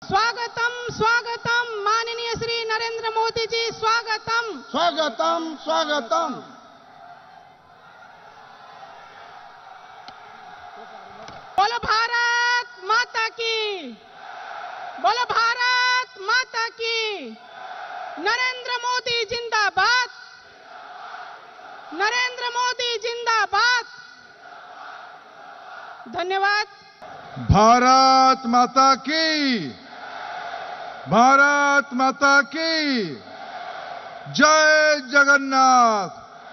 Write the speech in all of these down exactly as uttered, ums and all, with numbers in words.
स्वागतम स्वागतम माननीय श्री नरेंद्र मोदी जी, स्वागतम स्वागतम स्वागतम। बोलो भारत माता की, बोलो भारत माता की। नरेंद्र मोदी जिंदाबाद, नरेंद्र मोदी जिंदाबाद। धन्यवाद। भारत माता की, भारत माता की जय जगन्नाथ,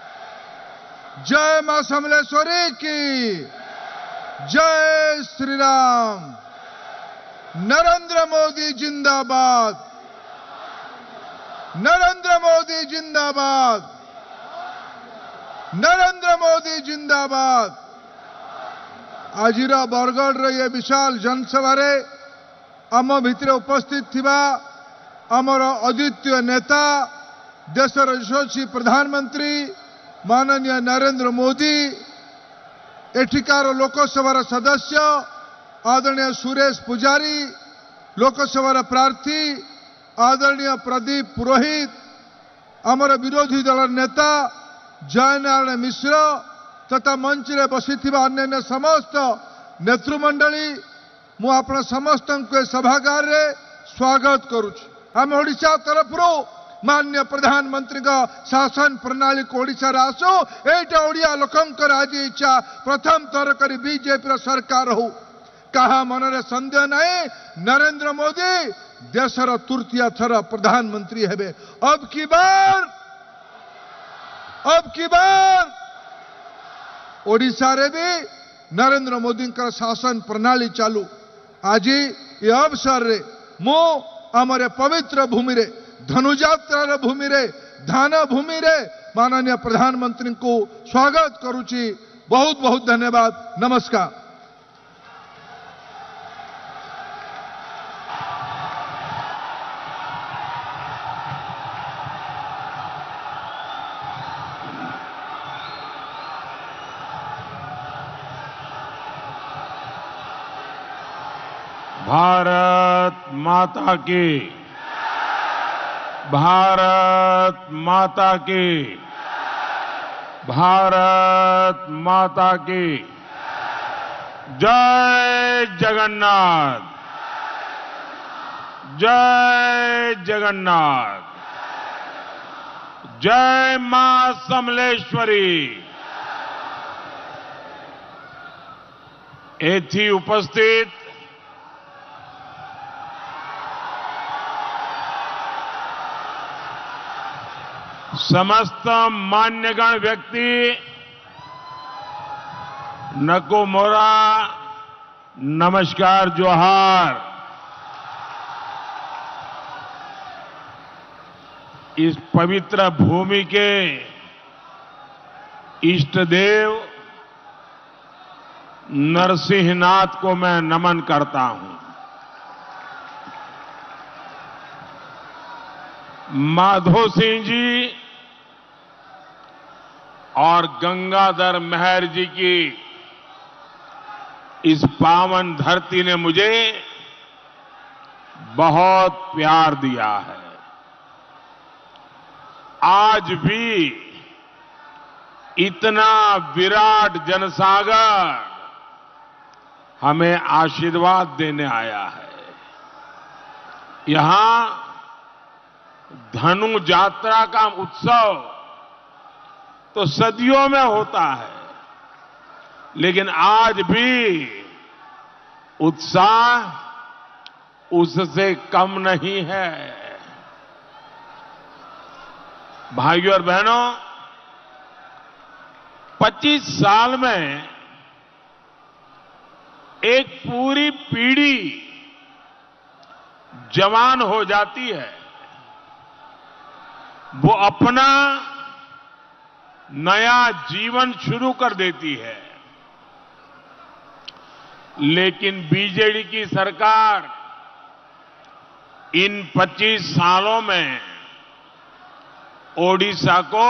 जय मां समलेश्वरी की, जय श्री राम। नरेंद्र मोदी जिंदाबाद, नरेंद्र मोदी जिंदाबाद, नरेंद्र मोदी जिंदाबाद। आज बरगढ़ ये विशाल जनसभा आम भितर उपस्थित थिबा आमर अद्वितीय नेता देशर यशस्वी प्रधानमंत्री माननीय नरेंद्र मोदी, एठिकार लोकसभा सदस्य आदरणीय सुरेश पुजारी, लोकसभा प्रार्थी आदरणीय प्रदीप पुरोहित, आमर विरोधी दल नेता जयनारायण मिश्र तथा मंच रे बसी अन्य समस्त नेतृमंडली, मु आपण समस्त सभागार रे स्वागत करुछि। आम ओडिशा तरफ माननीय प्रधानमंत्री का शासन प्रणाली को ओडिशा रे आसो, एटा ओडिया लोकंकर आज इच्छा प्रथम थर करी बीजेपी सरकार हो। कहा मनरे संदेह नहीं, नरेंद्र मोदी देशर तृतीय थर प्रधानमंत्री हेबे। अब की बार अब की बार ओडिशा रे भी नरेंद्र मोदी का शासन प्रणाली चालू। आज ये अवसर रे मो आमरे पवित्र भूमि रे, धनुजात्रा भूमि रे, धान भूमि रे माननीय प्रधानमंत्री को स्वागत करुची। बहुत बहुत धन्यवाद। नमस्कार। भारत माता की, भारत माता की, भारत माता की जय जगन्नाथ, जय जगन्नाथ, जय मां समलेश्वरी। एथी उपस्थित समस्त मान्यगण व्यक्ति, नको मोरा, नमस्कार, जोहार। इस पवित्र भूमि के इष्ट देव नरसिंहनाथ को मैं नमन करता हूं। माधो सिंह जी और गंगाधर मेहर जी की इस पावन धरती ने मुझे बहुत प्यार दिया है। आज भी इतना विराट जनसागर हमें आशीर्वाद देने आया है। यहां धनु यात्रा का उत्सव तो सदियों में होता है, लेकिन आज भी उत्साह उससे कम नहीं है। भाइयों और बहनों, पच्चीस साल में एक पूरी पीढ़ी जवान हो जाती है। वो अपना नया जीवन शुरू कर देती है, लेकिन बीजेडी की सरकार इन पच्चीस सालों में ओडिशा को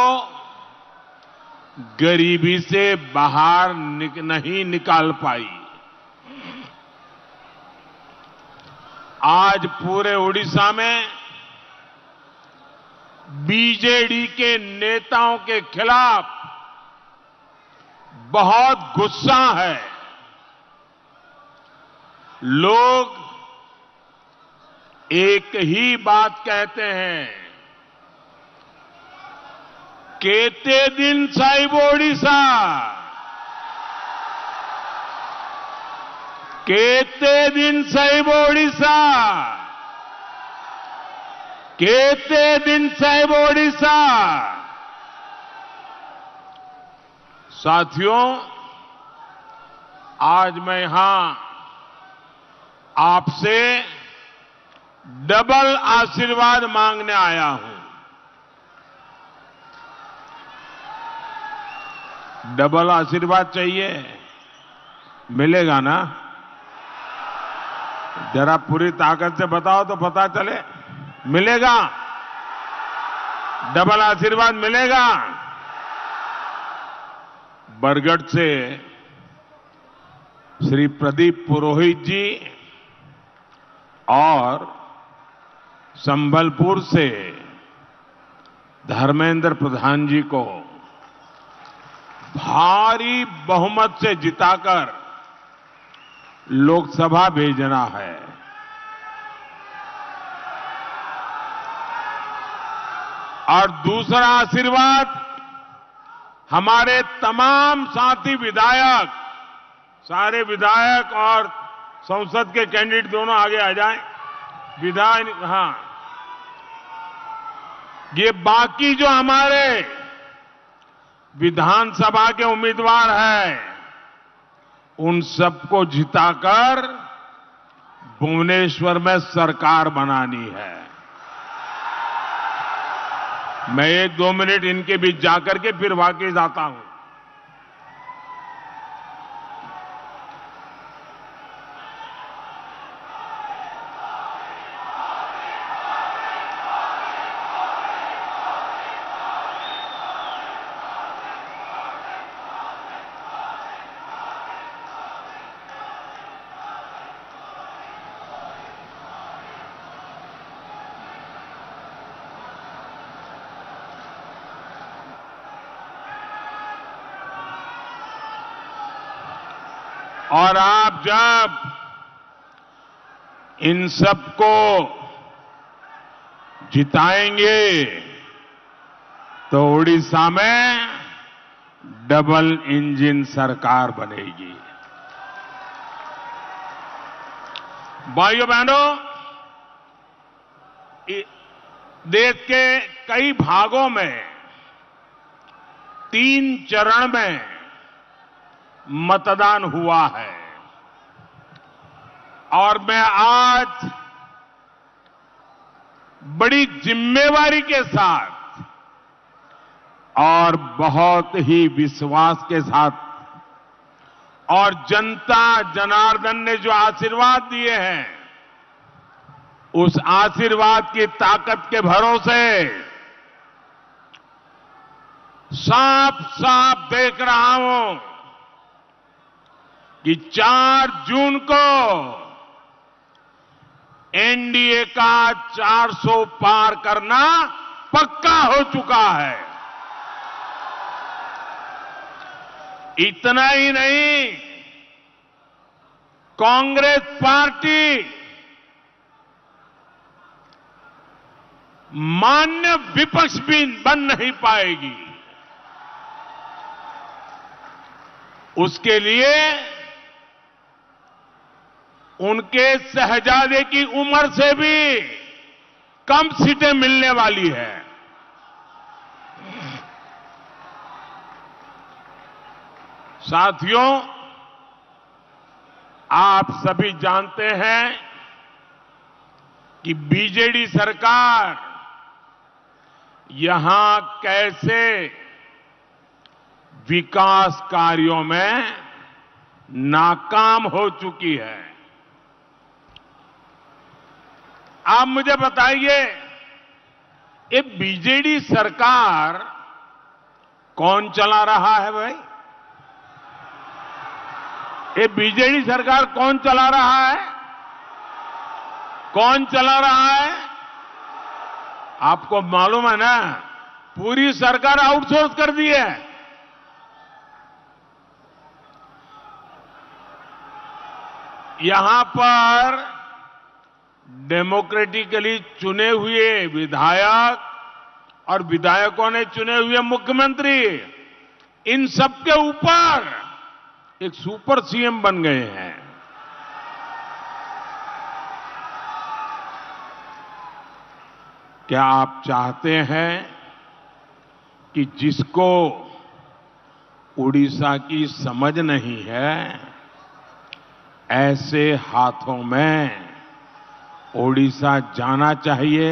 गरीबी से बाहर निक, नहीं निकाल पाई। आज पूरे उड़ीसा में बीजेडी के नेताओं के खिलाफ बहुत गुस्सा है। लोग एक ही बात कहते हैं, केते दिन साहिब ओडिशा, केते दिन साहिब ओडिशा, केते दिन साहिब ओडिशा। साथियों, आज मैं यहां आपसे डबल आशीर्वाद मांगने आया हूं। डबल आशीर्वाद चाहिए, मिलेगा ना? जरा पूरी ताकत से बताओ तो पता चले, मिलेगा? डबल आशीर्वाद मिलेगा? बरगढ़ से श्री प्रदीप पुरोहित जी और संबलपुर से धर्मेंद्र प्रधान जी को भारी बहुमत से जिताकर लोकसभा भेजना है। और दूसरा आशीर्वाद हमारे तमाम साथी विधायक, सारे विधायक और संसद के कैंडिडेट दोनों आगे आ जाएं। विधायक, हां, ये बाकी जो हमारे विधानसभा के उम्मीदवार हैं, उन सबको जिताकर भुवनेश्वर में सरकार बनानी है। मैं एक दो मिनट इनके बीच जाकर के फिर वापस आता हूं। और आप जब इन सबको जिताएंगे तो उड़ीसा में डबल इंजन सरकार बनेगी। भाइयों बहनों, देश के कई भागों में तीन चरण में मतदान हुआ है और मैं आज बड़ी जिम्मेवारी के साथ और बहुत ही विश्वास के साथ और जनता जनार्दन ने जो आशीर्वाद दिए हैं, उस आशीर्वाद की ताकत के भरोसे साफ साफ देख रहा हूं कि चार जून को एनडीए का चार सौ पार करना पक्का हो चुका है। इतना ही नहीं, कांग्रेस पार्टी मान्य विपक्ष भी बन नहीं पाएगी। उसके लिए उनके शहजादे की उम्र से भी कम सीटें मिलने वाली है। साथियों, आप सभी जानते हैं कि बीजेडी सरकार यहां कैसे विकास कार्यों में नाकाम हो चुकी है। आप मुझे बताइए, ये बीजेडी सरकार कौन चला रहा है भाई? ये बीजेडी सरकार कौन चला रहा है? कौन चला रहा है? आपको मालूम है ना, पूरी सरकार आउटसोर्स कर दी है। यहां पर डेमोक्रेटिकली चुने हुए विधायक और विधायकों ने चुने हुए मुख्यमंत्री, इन सबके ऊपर एक सुपर सीएम बन गए हैं। क्या आप चाहते हैं कि जिसको उड़ीसा की समझ नहीं है, ऐसे हाथों में उड़ीसा जाना चाहिए?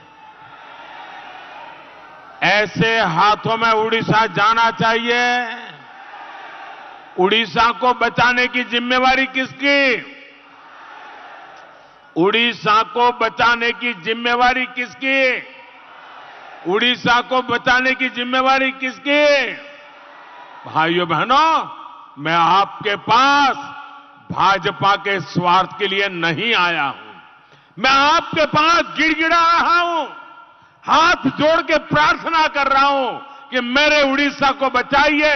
ऐसे हाथों में उड़ीसा जाना चाहिए? उड़ीसा को बचाने की जिम्मेवारी किसकी? उड़ीसा को बचाने की जिम्मेवारी किसकी? उड़ीसा को बचाने की जिम्मेवारी किसकी? भाइयों बहनों, मैं आपके पास भाजपा के स्वार्थ के लिए नहीं आया हूं। मैं आपके पास गिड़गिड़ा रहा हूं, हाथ जोड़ के प्रार्थना कर रहा हूं कि मेरे उड़ीसा को बचाइए।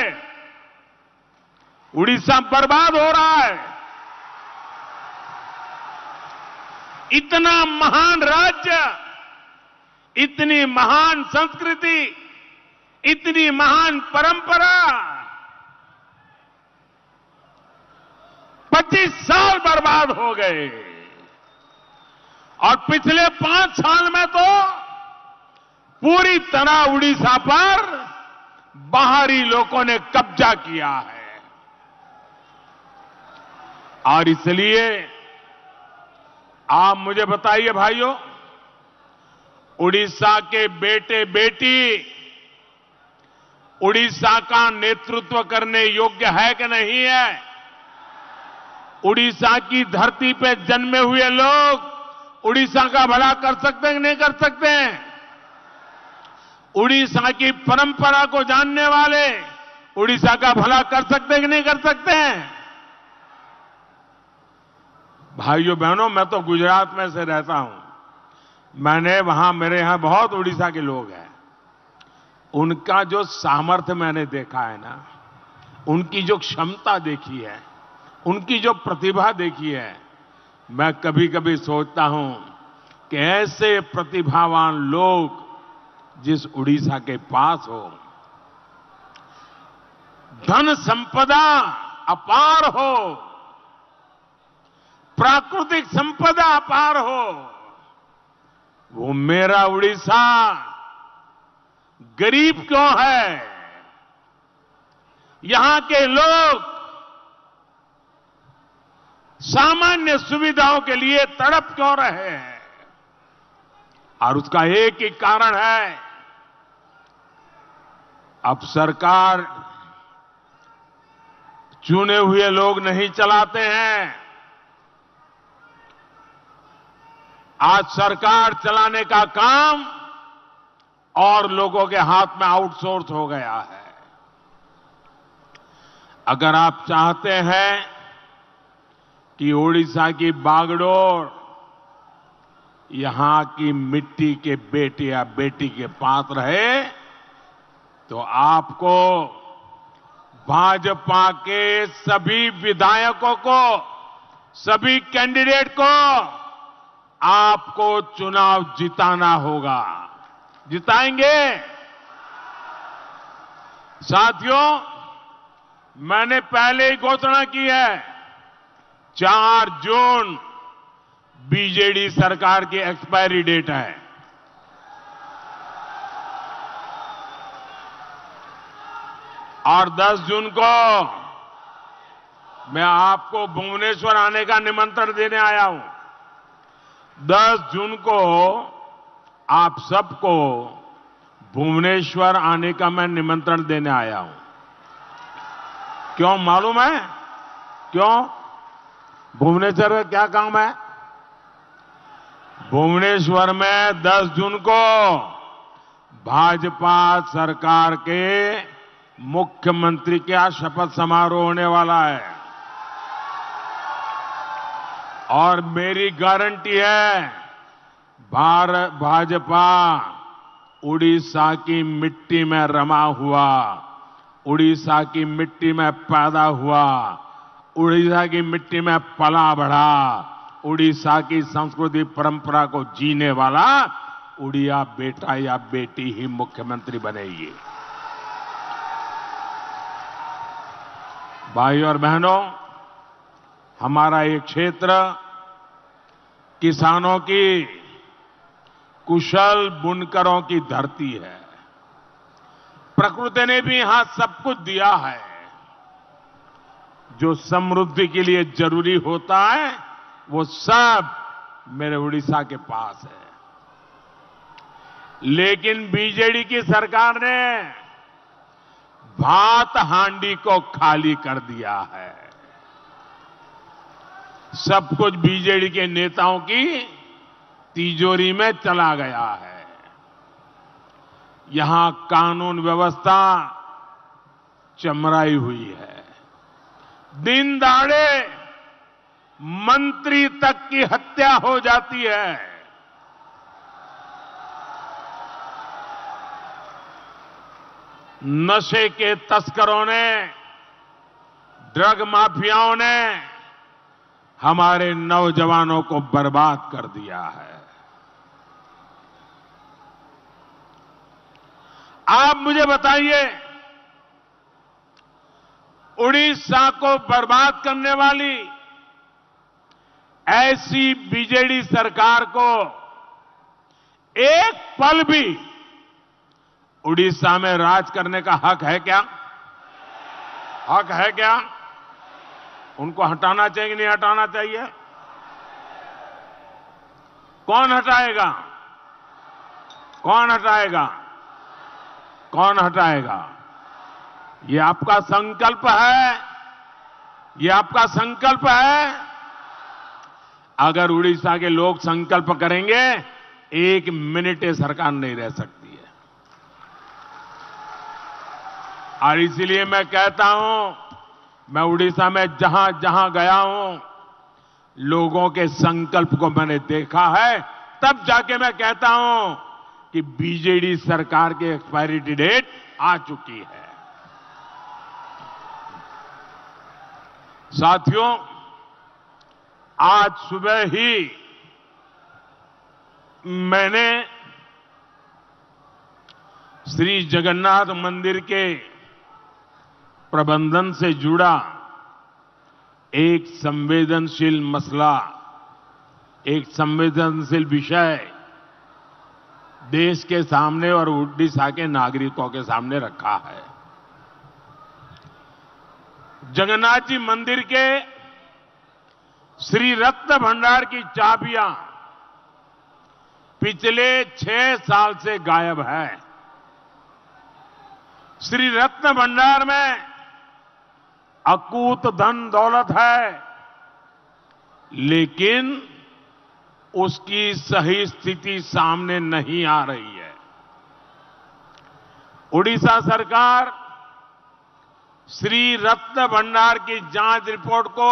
उड़ीसा बर्बाद हो रहा है। इतना महान राज्य, इतनी महान संस्कृति, इतनी महान परंपरा पच्चीस साल बर्बाद हो गए। और पिछले पांच साल में तो पूरी तरह उड़ीसा पर बाहरी लोगों ने कब्जा किया है। और इसलिए आप मुझे बताइए भाइयों, उड़ीसा के बेटे बेटी उड़ीसा का नेतृत्व करने योग्य है कि नहीं है? उड़ीसा की धरती पे जन्मे हुए लोग उड़ीसा का भला कर सकते हैं कि नहीं कर सकते हैं? उड़ीसा की परंपरा को जानने वाले उड़ीसा का भला कर सकते हैं कि नहीं कर सकते हैं? भाइयों बहनों, मैं तो गुजरात में से रहता हूं। मैंने वहां, मेरे यहां बहुत उड़ीसा के लोग हैं। उनका जो सामर्थ्य मैंने देखा है ना, उनकी जो क्षमता देखी है, उनकी जो प्रतिभा देखी है, मैं कभी कभी सोचता हूं कि ऐसे प्रतिभावान लोग जिस उड़ीसा के पास हो, धन संपदा अपार हो, प्राकृतिक संपदा अपार हो, वो मेरा उड़ीसा गरीब क्यों है? यहां के लोग सामान्य सुविधाओं के लिए तड़प क्यों रहे हैं? और उसका एक ही कारण है, अब सरकार चुने हुए लोग नहीं चलाते हैं। आज सरकार चलाने का काम और लोगों के हाथ में आउटसोर्स हो गया है। अगर आप चाहते हैं कि उड़ीसा की बागडोर यहां की मिट्टी के बेटे या बेटी के पास रहे, तो आपको भाजपा के सभी विधायकों को, सभी कैंडिडेट को आपको चुनाव जिताना होगा। जिताएंगे? साथियों, मैंने पहले ही घोषणा की है, चार जून बीजेडी सरकार की एक्सपायरी डेट है। और दस जून को मैं आपको भुवनेश्वर आने का निमंत्रण देने आया हूं। दस जून को आप सबको भुवनेश्वर आने का मैं निमंत्रण देने आया हूं। क्यों मालूम है? क्यों? भुवनेश्वर में क्या काम है? भुवनेश्वर में दस जून को भाजपा सरकार के मुख्यमंत्री का शपथ समारोह होने वाला है। और मेरी गारंटी है, भारत भाजपा उड़ीसा की मिट्टी में रमा हुआ, उड़ीसा की मिट्टी में पैदा हुआ, उड़ीसा की मिट्टी में पला बढ़ा, उड़ीसा की संस्कृति परंपरा को जीने वाला उड़िया बेटा या बेटी ही मुख्यमंत्री बनेगी। भाई और बहनों, हमारा ये क्षेत्र किसानों की, कुशल बुनकरों की धरती है। प्रकृति ने भी यहां सब कुछ दिया है। जो समृद्धि के लिए जरूरी होता है वो सब मेरे उड़ीसा के पास है। लेकिन बीजेडी की सरकार ने भात हांडी को खाली कर दिया है। सब कुछ बीजेडी के नेताओं की तिजोरी में चला गया है। यहां कानून व्यवस्था चमराई हुई है। दिन दहाड़े मंत्री तक की हत्या हो जाती है। नशे के तस्करों ने, ड्रग माफियाओं ने हमारे नौजवानों को बर्बाद कर दिया है। आप मुझे बताइए, उड़ीसा को बर्बाद करने वाली ऐसी बीजेडी सरकार को एक पल भी उड़ीसा में राज करने का हक है क्या? हक है क्या? उनको हटाना चाहिए कि नहीं हटाना चाहिए? कौन हटाएगा? कौन हटाएगा? कौन हटाएगा? ये आपका संकल्प है? ये आपका संकल्प है? अगर उड़ीसा के लोग संकल्प करेंगे, एक मिनट ये सरकार नहीं रह सकती है। और इसीलिए मैं कहता हूं, मैं उड़ीसा में जहां जहां गया हूं, लोगों के संकल्प को मैंने देखा है, तब जाके मैं कहता हूं कि बीजेडी सरकार की एक्सपायरी डेट आ चुकी है। साथियों, आज सुबह ही मैंने श्री जगन्नाथ मंदिर के प्रबंधन से जुड़ा एक संवेदनशील मसला, एक संवेदनशील विषय देश के सामने और उड़ीसा के नागरिकों के सामने रखा है। जगन्नाथ जी मंदिर के श्री रत्न भंडार की चाबियां पिछले छह साल से गायब है। श्री रत्न भंडार में अकूत धन दौलत है, लेकिन उसकी सही स्थिति सामने नहीं आ रही है। उड़ीसा सरकार श्री रत्न भंडार की जांच रिपोर्ट को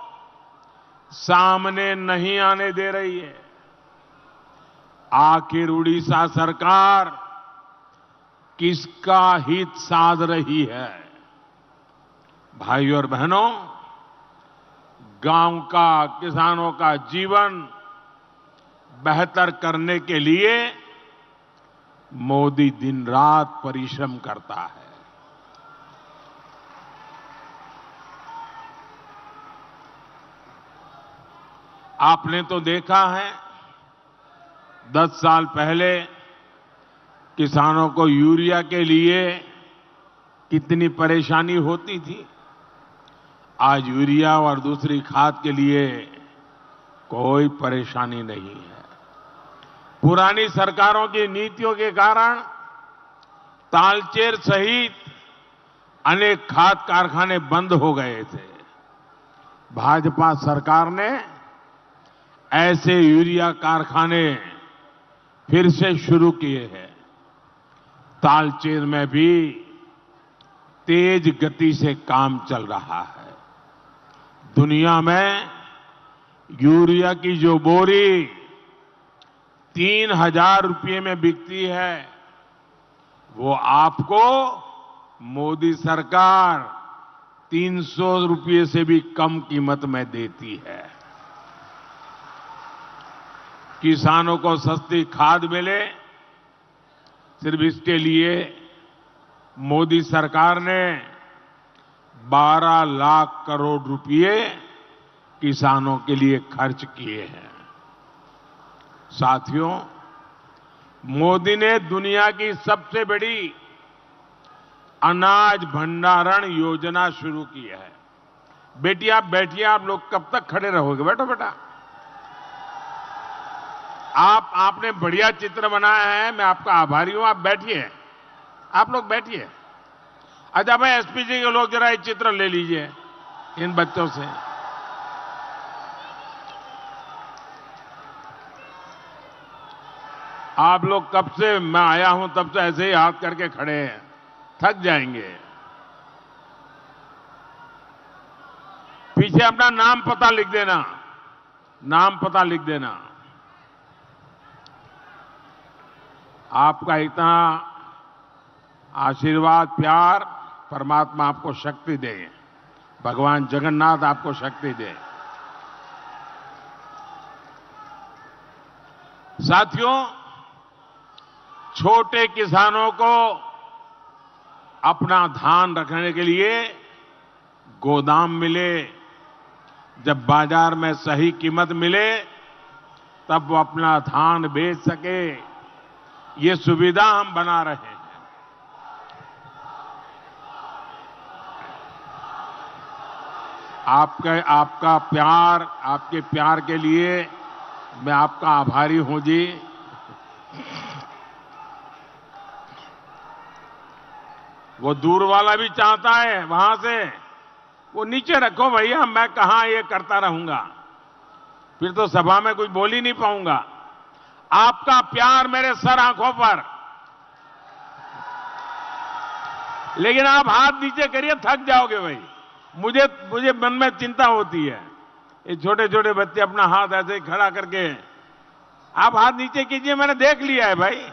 सामने नहीं आने दे रही है। आखिर उड़ीसा सरकार किसका हित साध रही है? भाई और बहनों, गांव का, किसानों का जीवन बेहतर करने के लिए मोदी दिन रात परिश्रम करता है। आपने तो देखा है, दस साल पहले किसानों को यूरिया के लिए कितनी परेशानी होती थी। आज यूरिया और दूसरी खाद के लिए कोई परेशानी नहीं है। पुरानी सरकारों की नीतियों के कारण तालचेर सहित अनेक खाद कारखाने बंद हो गए थे। भाजपा सरकार ने ऐसे यूरिया कारखाने फिर से शुरू किए हैं। तालचेर में भी तेज गति से काम चल रहा है। दुनिया में यूरिया की जो बोरी तीन हजार रुपये में बिकती है, वो आपको मोदी सरकार तीन सौ रुपये से भी कम कीमत में देती है। किसानों को सस्ती खाद मिले, सिर्फ इसके लिए मोदी सरकार ने बारह लाख करोड़ रुपए किसानों के लिए खर्च किए हैं। साथियों, मोदी ने दुनिया की सबसे बड़ी अनाज भंडारण योजना शुरू की है। बेटी आप बैठिए, आप लोग कब तक खड़े रहोगे? बैठो बेटा। आप आपने बढ़िया चित्र बनाया है, मैं आपका आभारी हूं। आप बैठिए, आप लोग बैठिए। अच्छा भाई, एसपी जी के लोग जरा एक चित्र ले लीजिए इन बच्चों से। आप लोग कब से मैं आया हूं तब से ऐसे ही हाथ करके खड़े हैं, थक जाएंगे। पीछे अपना नाम पता लिख देना, नाम पता लिख देना। आपका इतना आशीर्वाद, प्यार, परमात्मा आपको शक्ति दे, भगवान जगन्नाथ आपको शक्ति दे। साथियों, छोटे किसानों को अपना धान रखने के लिए गोदाम मिले, जब बाजार में सही कीमत मिले तब वो अपना धान बेच सके, ये सुविधा हम बना रहे हैं। आपका आपका प्यार, आपके प्यार के लिए मैं आपका आभारी हूं जी। वो दूर वाला भी चाहता है वहां से, वो नीचे रखो भैया, मैं कहां ये करता रहूंगा, फिर तो सभा में कुछ बोल ही नहीं पाऊंगा। आपका प्यार मेरे सर आंखों पर, लेकिन आप हाथ नीचे करिए, थक जाओगे भाई। मुझे मुझे मन में चिंता होती है, ये छोटे छोटे बच्चे अपना हाथ ऐसे खड़ा करके, आप हाथ नीचे कीजिए, मैंने देख लिया है भाई।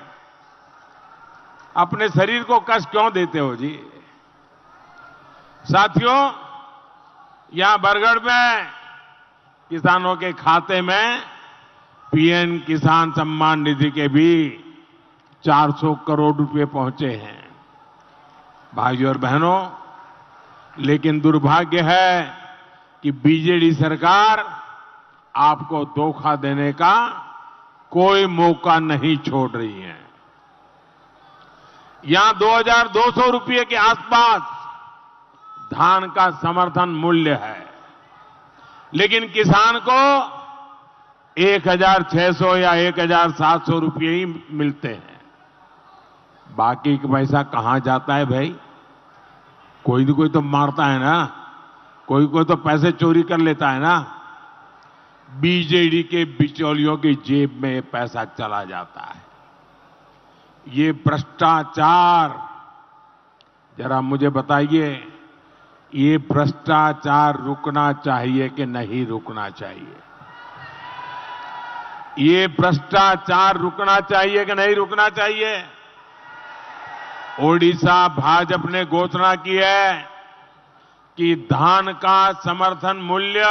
अपने शरीर को कष्ट क्यों देते हो जी? साथियों, यहां बरगढ़ में किसानों के खाते में पीएम किसान सम्मान निधि के भी चार सौ करोड़ रुपए पहुंचे हैं। भाइयों और बहनों, लेकिन दुर्भाग्य है कि बीजेडी सरकार आपको धोखा देने का कोई मौका नहीं छोड़ रही है। यहां दो हजार दो सौ रुपये के आसपास धान का समर्थन मूल्य है, लेकिन किसान को एक हजार छह सौ या एक हजार सात सौ रुपये ही मिलते हैं। बाकी का पैसा कहां जाता है भाई? कोई न कोई तो मारता है ना, कोई कोई तो पैसे चोरी कर लेता है ना। बीजेडी के बिचौलियों की जेब में ये पैसा चला जाता है। ये भ्रष्टाचार, जरा मुझे बताइए, ये भ्रष्टाचार रुकना चाहिए कि नहीं रुकना चाहिए? ये भ्रष्टाचार रुकना चाहिए कि नहीं रुकना चाहिए? ओडिशा भाजपा ने घोषणा की है कि धान का समर्थन मूल्य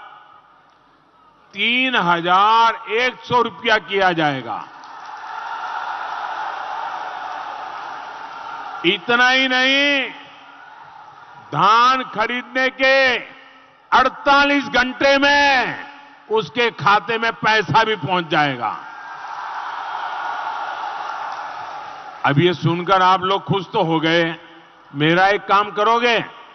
तीन हजार एक सौ रुपया किया जाएगा। इतना ही नहीं, धान खरीदने के अड़तालीस घंटे में उसके खाते में पैसा भी पहुंच जाएगा। अब ये सुनकर आप लोग खुश तो हो गए, मेरा एक काम करोगे?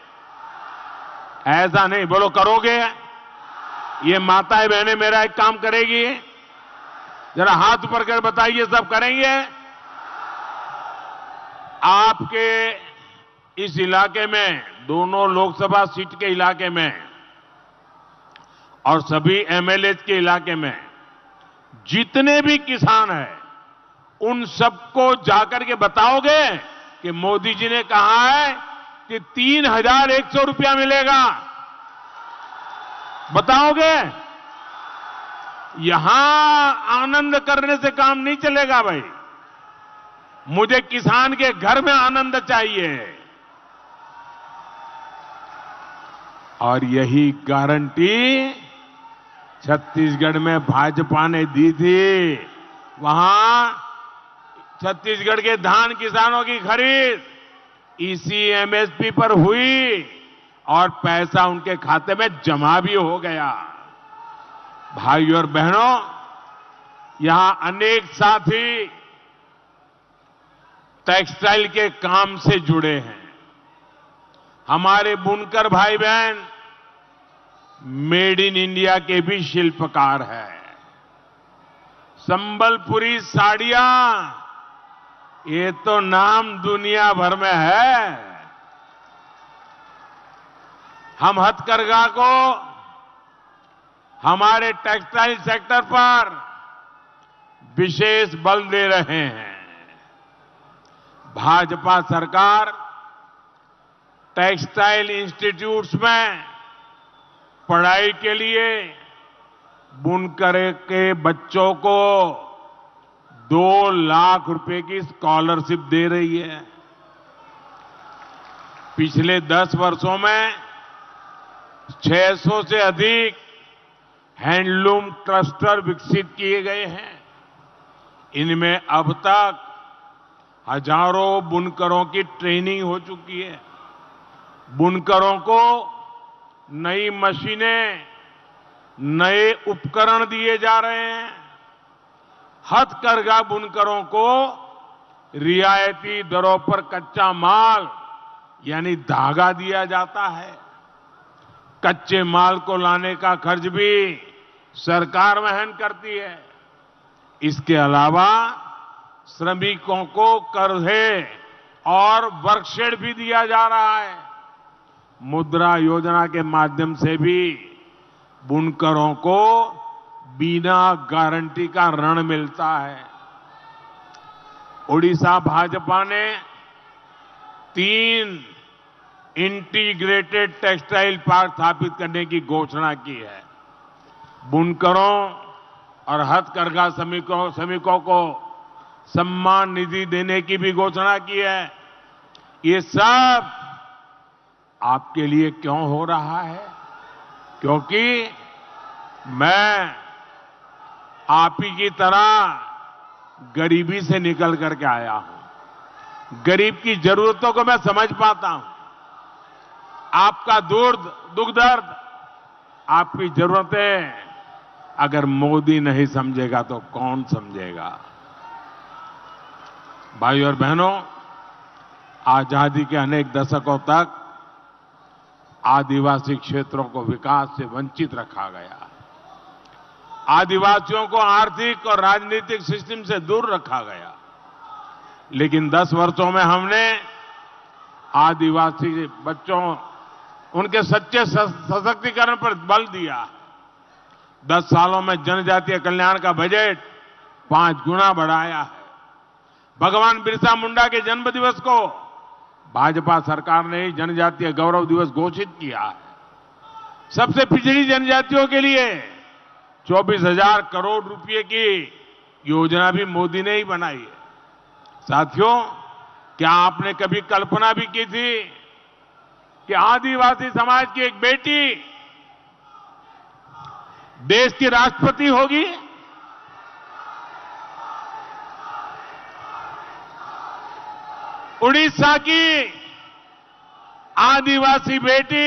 ऐसा नहीं, बोलो करोगे? ये माताएं बहनें मेरा एक काम करेगी? जरा हाथ ऊपर कर बताइए, सब करेंगे? आपके इस इलाके में, दोनों लोकसभा सीट के इलाके में और सभी एमएलए के इलाके में जितने भी किसान हैं, उन सबको जाकर के बताओगे कि मोदी जी ने कहा है कि तीन हजार एक सौ रुपया मिलेगा? बताओगे? यहां आनंद करने से काम नहीं चलेगा भाई। मुझे किसान के घर में आनंद चाहिए। और यही गारंटी छत्तीसगढ़ में भाजपा ने दी थी। वहां छत्तीसगढ़ के धान किसानों की खरीद इसी एमएसपी पर हुई और पैसा उनके खाते में जमा भी हो गया। भाइयों और बहनों, यहां अनेक साथी टेक्सटाइल के काम से जुड़े हैं। हमारे बुनकर भाई बहन मेड इन इंडिया के भी शिल्पकार हैं। संबलपुरी साड़ियां, ये तो नाम दुनिया भर में है। हम हथकरघा को हमारे टेक्सटाइल सेक्टर पर विशेष बल दे रहे हैं। भाजपा सरकार टेक्सटाइल इंस्टीट्यूट्स में पढ़ाई के लिए बुनकर के बच्चों को दो लाख रुपए की स्कॉलरशिप दे रही है। पिछले दस वर्षों में छह सौ से अधिक हैंडलूम क्लस्टर विकसित किए गए हैं। इनमें अब तक हजारों बुनकरों की ट्रेनिंग हो चुकी है। बुनकरों को नई मशीनें, नए उपकरण दिए जा रहे हैं। हथकरघा बुनकरों को रियायती दरों पर कच्चा माल यानी धागा दिया जाता है। कच्चे माल को लाने का खर्च भी सरकार वहन करती है। इसके अलावा श्रमिकों को कर्जे और वर्कशेड भी दिया जा रहा है। मुद्रा योजना के माध्यम से भी बुनकरों को बिना गारंटी का ऋण मिलता है। ओडिशा भाजपा ने तीन इंटीग्रेटेड टेक्सटाइल पार्क स्थापित करने की घोषणा की है। बुनकरों और हथकरघा श्रमिकों श्रमिकों को सम्मान निधि देने की भी घोषणा की है। ये सब आपके लिए क्यों हो रहा है? क्योंकि मैं आप ही की तरह गरीबी से निकल करके आया हूं। गरीब की जरूरतों को मैं समझ पाता हूं। आपका दुर्द दुख दर्द, आपकी जरूरतें अगर मोदी नहीं समझेगा तो कौन समझेगा? भाइयों और बहनों, आजादी के अनेक दशकों तक आदिवासी क्षेत्रों को विकास से वंचित रखा गया। आदिवासियों को आर्थिक और राजनीतिक सिस्टम से दूर रखा गया। लेकिन दस वर्षों में हमने आदिवासी बच्चों, उनके सच्चे सशक्तिकरण पर बल दिया। दस सालों में जनजातीय कल्याण का बजट पांच गुना बढ़ाया है। भगवान बिरसा मुंडा के जन्म दिवस को भाजपा सरकार ने ही जनजातीय गौरव दिवस घोषित किया है। सबसे पिछड़ी जनजातियों के लिए चौबीस हजार करोड़ रुपए की योजना भी मोदी ने ही बनाई है। साथियों, क्या आपने कभी कल्पना भी की थी कि आदिवासी समाज की एक बेटी देश की राष्ट्रपति होगी? उड़ीसा की आदिवासी बेटी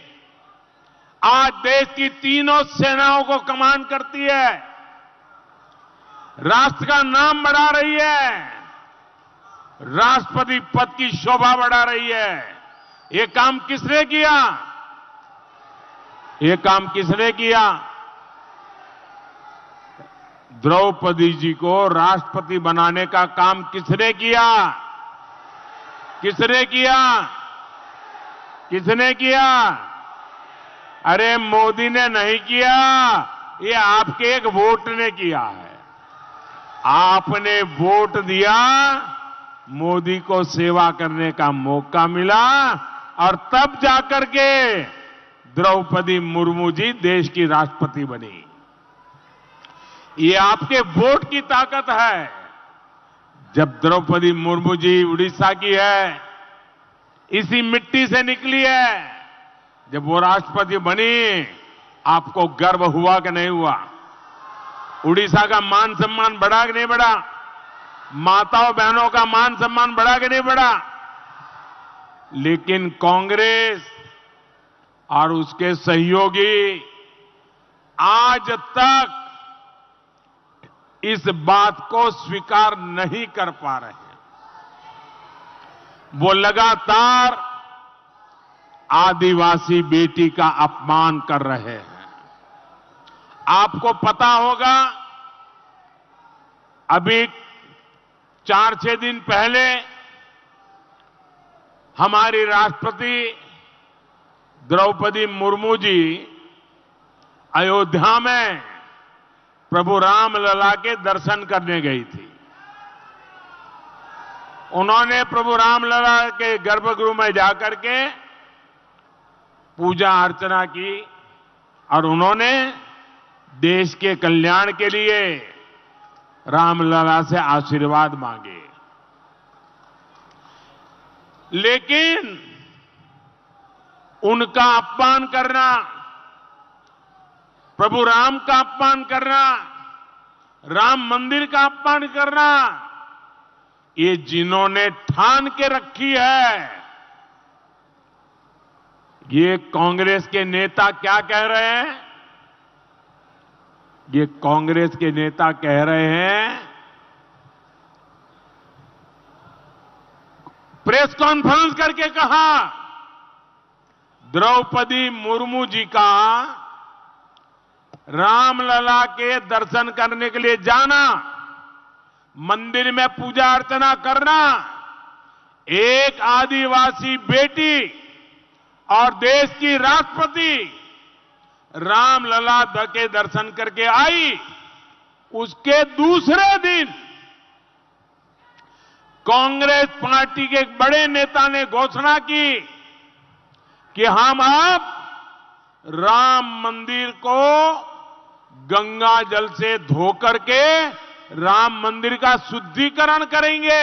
आज देश की तीनों सेनाओं को कमांड करती है, राष्ट्र का नाम बढ़ा रही है, राष्ट्रपति पद की शोभा बढ़ा रही है। ये काम किसने किया? ये काम किसने किया? द्रौपदी जी को राष्ट्रपति बनाने का काम किसने किया? किसने किया? किसने किया? अरे मोदी ने नहीं किया, ये आपके एक वोट ने किया है। आपने वोट दिया, मोदी को सेवा करने का मौका मिला और तब जाकर के द्रौपदी मुर्मू जी देश की राष्ट्रपति बनी। ये आपके वोट की ताकत है। जब द्रौपदी मुर्मू जी उड़ीसा की है, इसी मिट्टी से निकली है, जब वो राष्ट्रपति बनी, आपको गर्व हुआ कि नहीं हुआ? उड़ीसा का मान सम्मान बढ़ा कि नहीं बढ़ा? माताओं बहनों का मान सम्मान बढ़ा कि नहीं बढ़ा? लेकिन कांग्रेस और उसके सहयोगी आज तक इस बात को स्वीकार नहीं कर पा रहे हैं। वो लगातार आदिवासी बेटी का अपमान कर रहे हैं। आपको पता होगा, अभी चार छह दिन पहले हमारी राष्ट्रपति द्रौपदी मुर्मू जी अयोध्या में प्रभु रामलला के दर्शन करने गई थी। उन्होंने प्रभु रामलला के गर्भगृह में जाकर के पूजा अर्चना की और उन्होंने देश के कल्याण के लिए रामलला से आशीर्वाद मांगे। लेकिन उनका अपमान करना, प्रभु राम का अपमान करना, राम मंदिर का अपमान करना, ये जिन्होंने ठान के रखी है, ये कांग्रेस के नेता क्या कह रहे हैं? ये कांग्रेस के नेता कह रहे हैं, प्रेस कॉन्फ्रेंस करके कहा, द्रौपदी मुर्मू जी का रामलला के दर्शन करने के लिए जाना, मंदिर में पूजा अर्चना करना, एक आदिवासी बेटी और देश की राष्ट्रपति रामलला के दर्शन करके आई, उसके दूसरे दिन कांग्रेस पार्टी के एक बड़े नेता ने घोषणा की कि हम अब राम मंदिर को गंगा जल से धो करके राम मंदिर का शुद्धिकरण करेंगे।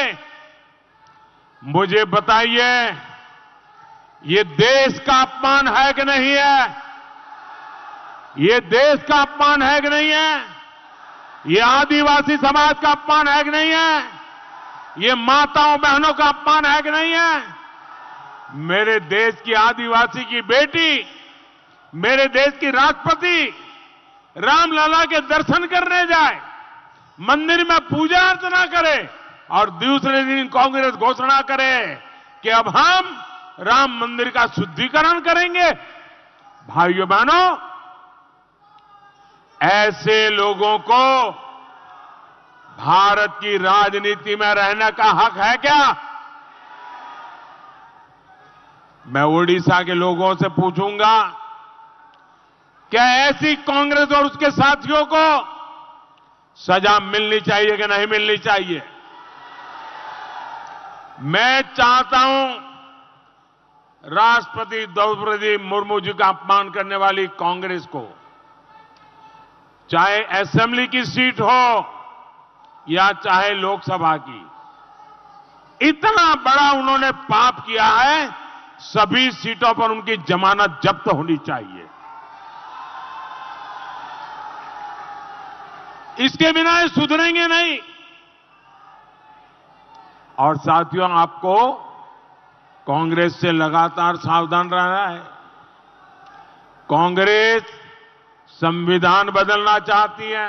मुझे बताइए, ये देश का अपमान है कि नहीं है? ये देश का अपमान है कि नहीं है? ये आदिवासी समाज का अपमान है कि नहीं है? ये माताओं बहनों का अपमान है कि नहीं है? मेरे देश की आदिवासी की बेटी, मेरे देश की राष्ट्रपति रामलला के दर्शन करने जाए, मंदिर में पूजा अर्चना करे और दूसरे दिन कांग्रेस घोषणा करे कि अब हम राम मंदिर का शुद्धिकरण करेंगे। भाइयों बहनों, ऐसे लोगों को भारत की राजनीति में रहने का हक है क्या? मैं ओडिशा के लोगों से पूछूंगा, क्या ऐसी कांग्रेस और उसके साथियों को सजा मिलनी चाहिए कि नहीं मिलनी चाहिए? मैं चाहता हूं राष्ट्रपति द्रौपदी मुर्मू जी का अपमान करने वाली कांग्रेस को, चाहे असेंबली की सीट हो या चाहे लोकसभा की, इतना बड़ा उन्होंने पाप किया है, सभी सीटों पर उनकी जमानत जब्त होनी चाहिए। इसके बिना ये सुधरेंगे नहीं। और साथियों, आपको कांग्रेस से लगातार सावधान रहना है। कांग्रेस संविधान बदलना चाहती है,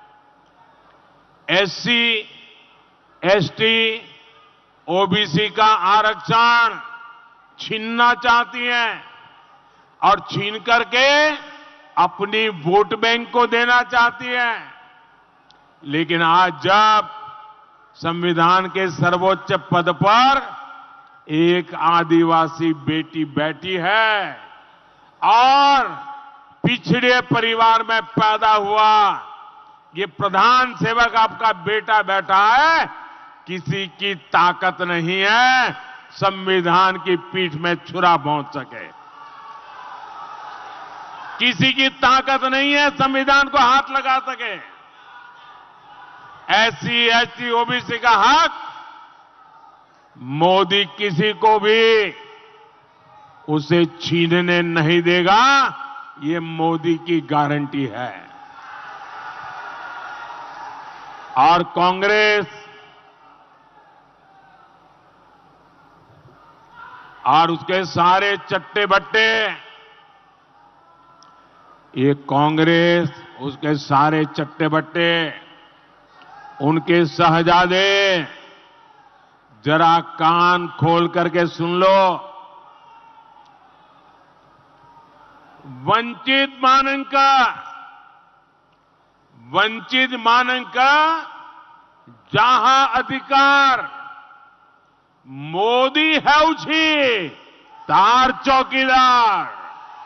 एससी, एसटी, ओबीसी का आरक्षण छीनना चाहती है और छीन करके अपनी वोट बैंक को देना चाहती है। लेकिन आज जब संविधान के सर्वोच्च पद पर एक आदिवासी बेटी बैठी है और पिछड़े परिवार में पैदा हुआ ये प्रधान सेवक आपका बेटा बैठा है, किसी की ताकत नहीं है संविधान की पीठ में छुरा भोंक सके। किसी की ताकत नहीं है संविधान को हाथ लगा सके। एससी, एसटी, ओबीसी का हक मोदी किसी को भी उसे छीनने नहीं देगा, ये मोदी की गारंटी है। और कांग्रेस और उसके सारे चट्टे बट्टे, ये कांग्रेस उसके सारे चट्टे बट्टे, उनके शहजादे, जरा कान खोल करके सुन लो। वंचित मानन का वंचित मानन का जहां अधिकार मोदी है उछी तार चौकीदार।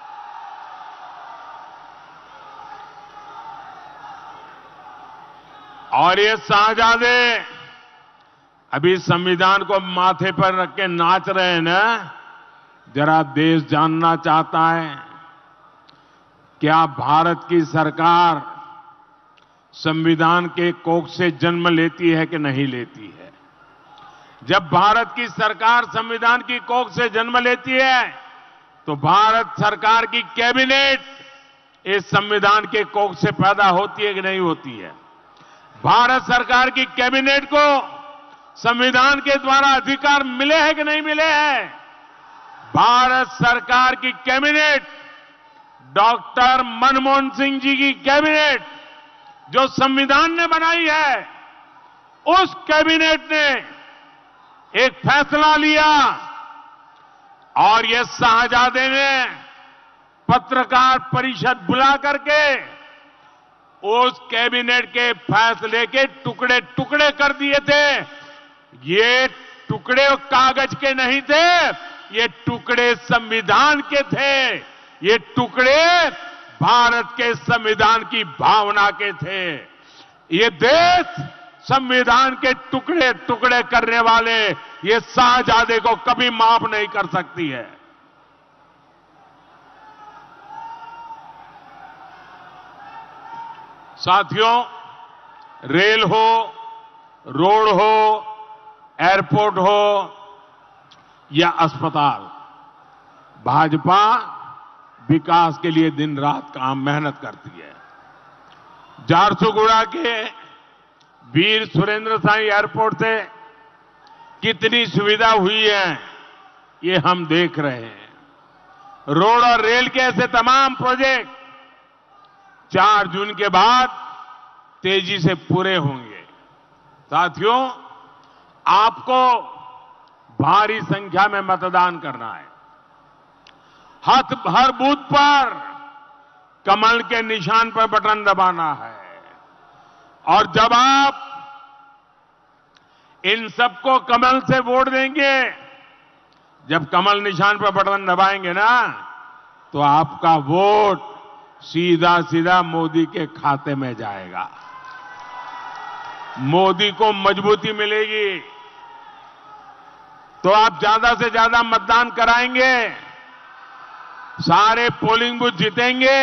और ये शाहजादे अभी संविधान को माथे पर रख के नाच रहे हैं ना, जरा देश जानना चाहता है क्या भारत की सरकार संविधान के कोख से जन्म लेती है कि नहीं लेती है? जब भारत की सरकार संविधान की कोख से जन्म लेती है तो भारत सरकार की कैबिनेट इस संविधान के कोख से पैदा होती है कि नहीं होती है? भारत सरकार की कैबिनेट को संविधान के द्वारा अधिकार मिले हैं कि नहीं मिले हैं? भारत सरकार की कैबिनेट, डॉक्टर मनमोहन सिंह जी की कैबिनेट जो संविधान ने बनाई है, उस कैबिनेट ने एक फैसला लिया और ये शाहजादे ने पत्रकार परिषद बुला करके उस कैबिनेट के फैसले के टुकड़े टुकड़े कर दिए थे। ये टुकड़े कागज के नहीं थे, ये टुकड़े संविधान के थे, ये टुकड़े भारत के संविधान की भावना के थे। ये देश संविधान के टुकड़े टुकड़े करने वाले ये शाहजादे को कभी माफ नहीं कर सकती है। साथियों, रेल हो, रोड हो, एयरपोर्ट हो या अस्पताल, भाजपा विकास के लिए दिन रात काम मेहनत करती है। झारसुगुड़ा के वीर सुरेंद्र साई एयरपोर्ट से कितनी सुविधा हुई है ये हम देख रहे हैं। रोड और रेल के ऐसे तमाम प्रोजेक्ट चार जून के बाद तेजी से पूरे होंगे। साथियों, आपको भारी संख्या में मतदान करना है। हर हर बूथ पर कमल के निशान पर बटन दबाना है। और जब आप इन सबको कमल से वोट देंगे, जब कमल निशान पर बटन दबाएंगे ना, तो आपका वोट सीधा सीधा मोदी के खाते में जाएगा। मोदी को मजबूती मिलेगी। तो आप ज्यादा से ज्यादा मतदान कराएंगे, सारे पोलिंग बूथ जीतेंगे।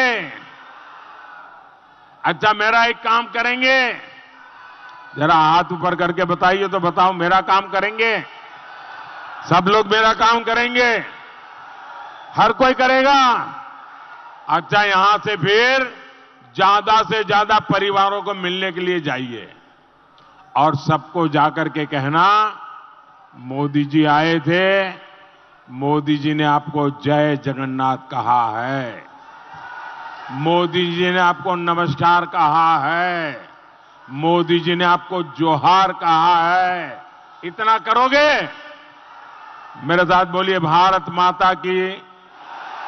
अच्छा, मेरा एक काम करेंगे, जरा हाथ ऊपर करके बताइए तो बताओ, मेरा काम करेंगे? सब लोग मेरा काम करेंगे? हर कोई करेगा? अच्छा, यहां से फिर ज्यादा से ज्यादा परिवारों को मिलने के लिए जाइए और सबको जाकर के कहना, मोदी जी आए थे, मोदी जी ने आपको जय जगन्नाथ कहा है, मोदी जी ने आपको नमस्कार कहा है, मोदी जी ने आपको जोहार कहा है। इतना करोगे? मेरे साथ बोलिए, भारत माता की,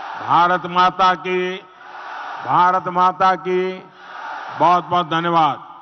भारत माता की, भारत माता की। बहुत बहुत धन्यवाद।